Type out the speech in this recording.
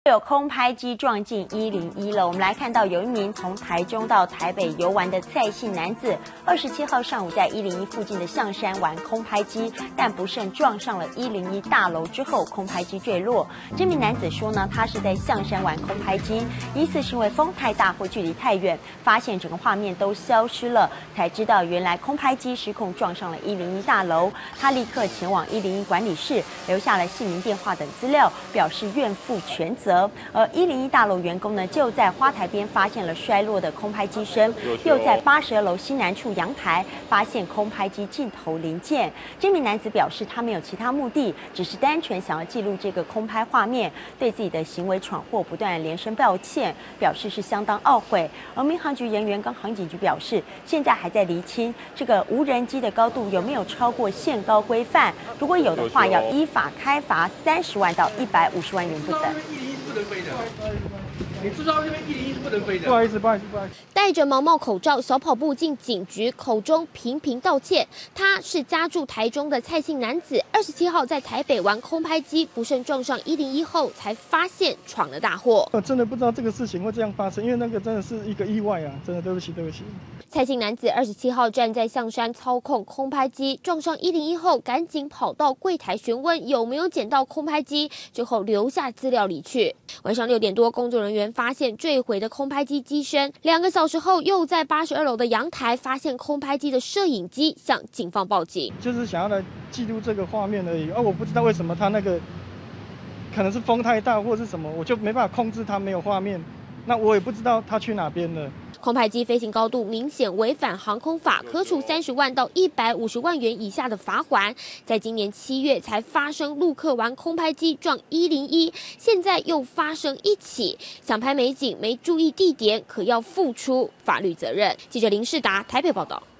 有空拍机撞进101了。我们来看到，有一名从台中到台北游玩的蔡姓男子，27号上午在101附近的象山玩空拍机，但不慎撞上了101大楼之后，空拍机坠落。这名男子说呢，他是在象山玩空拍机，疑似是因为风太大或距离太远，发现整个画面都消失了，才知道原来空拍机失控撞上了101大楼。他立刻前往101管理室，留下了姓名、电话等资料，表示愿负全责。而101大楼员工呢，就在花台边发现了摔落的空拍机身，又在82楼西南处阳台发现空拍机镜头零件。这名男子表示，他没有其他目的，只是单纯想要记录这个空拍画面，对自己的行为闯祸不断连声道歉，表示是相当懊悔。而民航局人员跟航警局表示，现在还在厘清这个无人机的高度有没有超过限高规范，如果有的话，要依法开罚30万到150万元不等。 不能飞的，你知道这边101是不能飞的。 不好意思。 戴着毛毛口罩小跑步进警局，口中频频道歉。他是家住台中的蔡姓男子，27号在台北玩空拍机，不慎撞上101后，才发现闯了大祸。 我真的不知道这个事情会这样发生，因为那个真的是一个意外啊！真的对不起。 蔡姓男子27号站在象山操控空拍机，撞上101后，赶紧跑到柜台询问有没有捡到空拍机，之后留下资料离去。晚上6点多，工作人员发现坠毁的空拍机机身，2个小时后又在82楼的阳台发现空拍机的摄影机，向警方报警。 就是想要来记录这个画面而已。我不知道为什么他那个可能是风太大或是什么，我就没办法控制它没有画面。那我也不知道他去哪边了。 空拍机飞行高度明显违反航空法，可处30万到150万元以下的罚锾。在今年7月才发生陆客玩空拍机撞101，现在又发生1起，想拍美景没注意地点，可要付出法律责任。记者林世达台北报道。